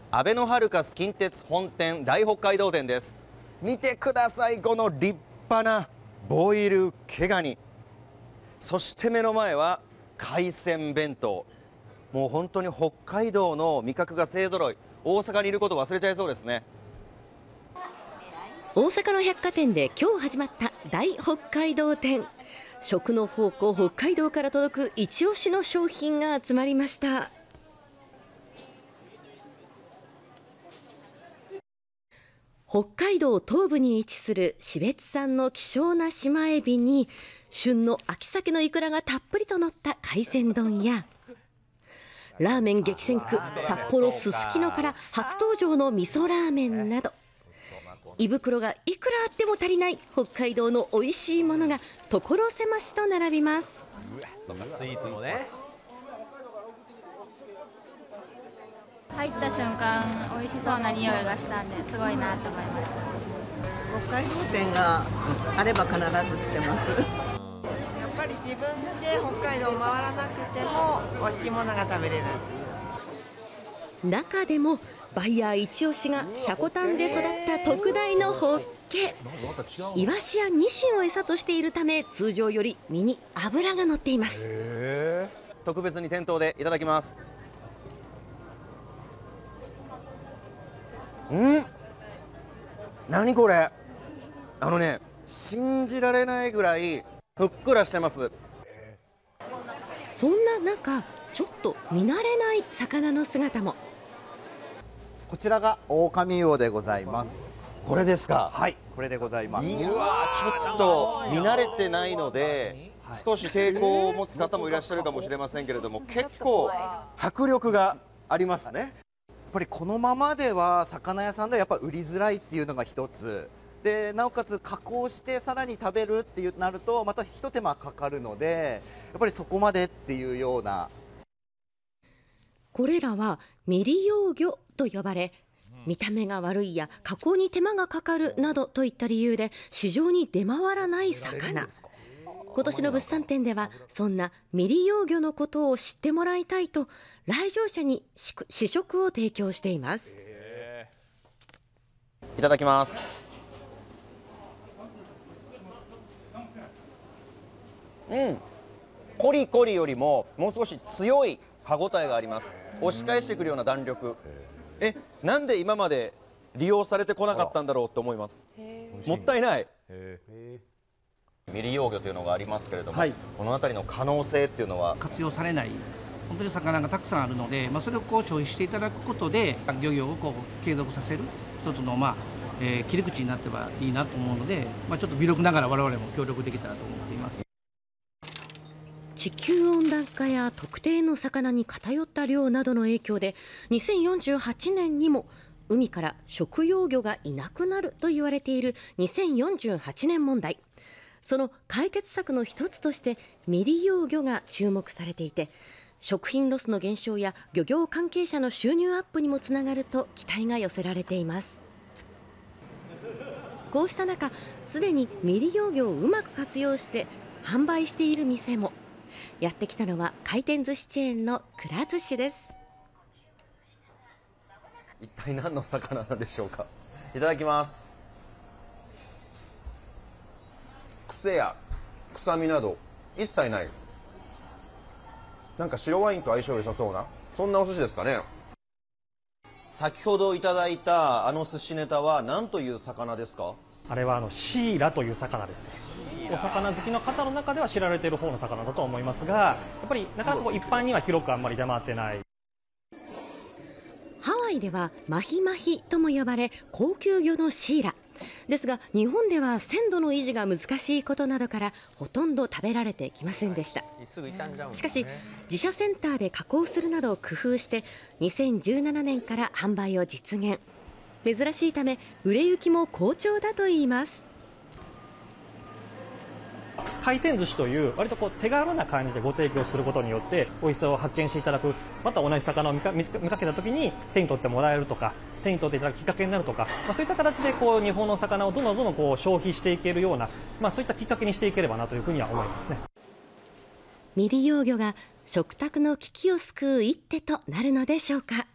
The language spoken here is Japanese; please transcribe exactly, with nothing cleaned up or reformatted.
あべのハルカス近鉄本店大北海道店です。見てください、この立派なボイル毛ガニ、そして目の前は海鮮弁当。もう本当に北海道の味覚が勢ぞろい。大阪にいることを忘れちゃいそうですね。 大阪の百貨店で今日始まった大北海道展。食の宝庫北海道から届く一押しの商品が集まりました。北海道東部に位置する標津産の希少な島エビに旬の秋鮭のイクラがたっぷりと乗った海鮮丼や、ラーメン激戦区札幌すすきのから初登場の味噌ラーメンなど、胃袋がいくらあっても足りない北海道の美味しいものが所狭しと並びます。 そっか、スイーツもね。 入った瞬間美味しそうな匂いがしたんで、すごいなと思いました。 北海道店があれば必ず来てます。やっぱり自分で北海道を回らなくても美味しいものが食べれるっていう。 中でもバイヤー一押しがシャコタンで育った特大のホッケ。イワシやニシンを餌としているため、通常より身に脂が乗っています。 特別に店頭でいただきます。うん、何これ。あのね、信じられないぐらいふっくらしてます。 そんな中、ちょっと見慣れない魚の姿も。 こちらが狼魚でございます。 これですか。 はい、これでございます。 うわ、ちょっと見慣れてないので、はい、少し抵抗を持つ方もいらっしゃるかもしれませんけれども、結構迫力がありますね。 やっぱりこのままでは魚屋さんではやっぱ売りづらいっていうのが一つで、なおかつ加工してさらに食べるっていうなるとまた一手間かかるので、やっぱりそこまでっていうような。 これらは未利用魚と呼ばれ、見た目が悪いや加工に手間がかかるなどといった理由で市場に出回らない魚。今年の物産展ではそんな未利用魚のことを知ってもらいたいと、来場者に試食を提供しています。 いただきます。うん、コリコリよりももう少し強い歯ごたえがあります。押し返してくるような弾力。え、なんで今まで利用されてこなかったんだろうと思います。もったいない。未利用魚というのがありますけれども、はい、この辺りの可能性っていうのは活用されない本当に魚がたくさんあるので、まあ、それをこう消費していただくことで漁業をこう継続させる一つの、まあえー、切り口になってはいいなと思うので、まあ、ちょっと微力ながら我々も協力できたらと思っています。 地球温暖化や特定の魚に偏った量などの影響でにせんよんじゅうはちねんにも海から食用魚がいなくなると言われているにせんよんじゅうはちねん問題。その解決策の一つとして未利用魚が注目されていて、食品ロスの減少や漁業関係者の収入アップにもつながると期待が寄せられています。こうした中、すでに未利用魚をうまく活用して販売している店も。やってきたのは回転寿司チェーンのくら寿司です。 一体何の魚なんでしょうか。いただきます。癖や臭みなど一切ない。なんか白ワインと相性良さそうな、そんなお寿司ですかね。先ほどいただいたあの寿司ネタは何という魚ですか。 あれはあのシイラという魚です。お魚好きの方の中では知られている方の魚だと思いますが、やっぱりなかなかこう一般には広くあんまり出回ってない。 ハワイではマヒマヒとも呼ばれ高級魚のシイラですが、日本では鮮度の維持が難しいことなどからほとんど食べられてきませんでした。しかし自社センターで加工するなど工夫してにせんじゅうななねんから販売を実現。珍しいため売れ行きも好調だといいます。 回転寿司という割とこう手軽な感じでご提供することによって美味しさを発見していただく、また同じ魚を見か、見かけた時に手に取ってもらえるとか、手に取っていただくきっかけになるとか、まあ、そういった形でこう日本の魚をどんどんどんどんこう消費していけるような、まあ、そういったきっかけにしていければなというふうには思いますね。 未利用魚が食卓の危機を救う一手となるのでしょうか。